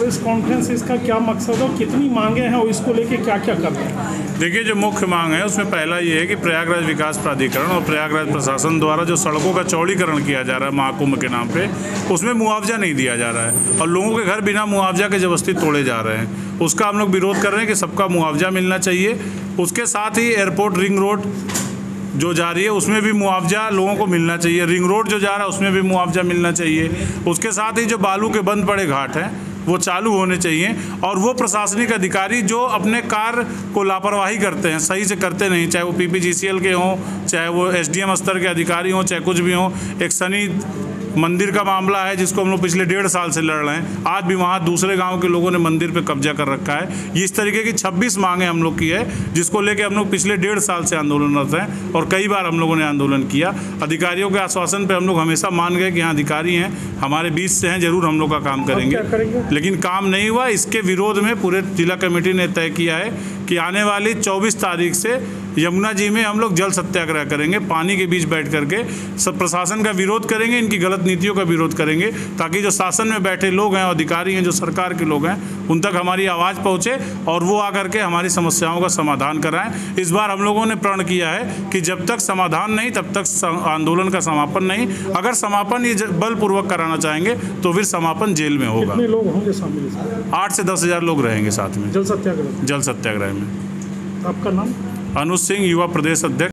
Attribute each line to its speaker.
Speaker 1: Press conference, इसका क्या मकसद है, कितनी मांगे हैं और इसको लेके क्या क्या कर रहे हैं?
Speaker 2: देखिए, जो मुख्य मांग है उसमें पहला ये है कि प्रयागराज विकास प्राधिकरण और प्रयागराज प्रशासन द्वारा जो सड़कों का चौड़ीकरण किया जा रहा है महाकुंभ के नाम पे, उसमें मुआवजा नहीं दिया जा रहा है और लोगों के घर बिना मुआवजा के जबरदस्ती तोड़े जा रहे हैं। उसका हम लोग विरोध कर रहे हैं कि सबका मुआवजा मिलना चाहिए। उसके साथ ही एयरपोर्ट रिंग रोड जो जा रही है उसमें भी मुआवजा लोगों को मिलना चाहिए। रिंग रोड जो जा रहा है उसमें भी मुआवजा मिलना चाहिए। उसके साथ ही जो बालू के बंद पड़े घाट हैं वो चालू होने चाहिए और वो प्रशासनिक अधिकारी जो अपने कार्य को लापरवाही करते हैं, सही से करते नहीं, चाहे वो PPGCL के हों, चाहे वो SDM स्तर के अधिकारी हों, चाहे कुछ भी हों। एक शनि मंदिर का मामला है जिसको हम लोग पिछले 1.5 साल से लड़ रहे हैं। आज भी वहाँ दूसरे गांव के लोगों ने मंदिर पे कब्जा कर रखा है। इस तरीके की 26 मांगें हम लोग की है जिसको लेके हम लोग पिछले 1.5 साल से आंदोलनरत हैं और कई बार हम लोगों ने आंदोलन किया। अधिकारियों के आश्वासन पे हम लोग हमेशा मान गए कि हाँ अधिकारी हैं, हमारे बीच से हैं, जरूर हम लोग का काम करेंगे, लेकिन काम नहीं हुआ। इसके विरोध में पूरे जिला कमेटी ने तय किया है कि आने वाली 24 तारीख से यमुना जी में हम लोग जल सत्याग्रह करेंगे, पानी के बीच बैठ करके सब प्रशासन का विरोध करेंगे, इनकी गलत नीतियों का विरोध करेंगे, ताकि जो शासन में बैठे लोग हैं, अधिकारी हैं, जो सरकार के लोग हैं, उन तक हमारी आवाज़ पहुँचे और वो आकर के हमारी समस्याओं का समाधान कराएं। इस बार हम लोगों ने प्रण किया है कि जब तक समाधान नहीं तब तक आंदोलन का समापन नहीं। अगर समापन ये बलपूर्वक कराना चाहेंगे तो फिर समापन जेल में होगा।
Speaker 1: कितने लोग होंगे शामिल?
Speaker 2: 8 से 10 हज़ार लोग रहेंगे साथ में
Speaker 1: जल सत्याग्रह
Speaker 2: में।
Speaker 1: आपका नाम?
Speaker 2: अनुज सिंह, युवा प्रदेश अध्यक्ष।